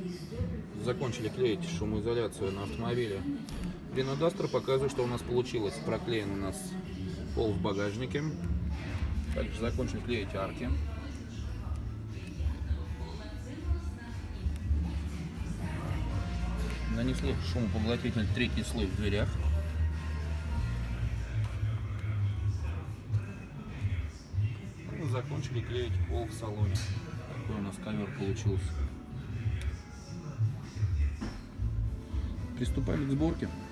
Закончили клеить шумоизоляцию на автомобиле Renault Duster. Показываю, что у нас получилось. Проклеен у нас пол в багажнике. Также закончили клеить арки. Нанесли шумопоглотитель третий слой в дверях. И закончили клеить пол в салоне. Такой у нас ковер получился. Приступали к сборке.